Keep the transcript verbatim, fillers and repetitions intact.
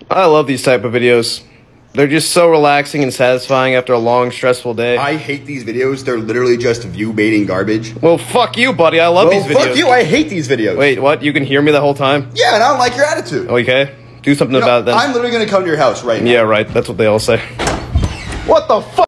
I love these type of videos. They're just so relaxing and satisfying after a long, stressful day. I hate these videos. They're literally just view-baiting garbage. Well, fuck you, buddy. I love well, these videos. fuck you. I hate these videos. Wait, what? You can hear me the whole time? Yeah, and I don't like your attitude. Okay. Do something You know, about it then. I'm literally going to come to your house right now. Yeah, right. That's what they all say. What the fuck?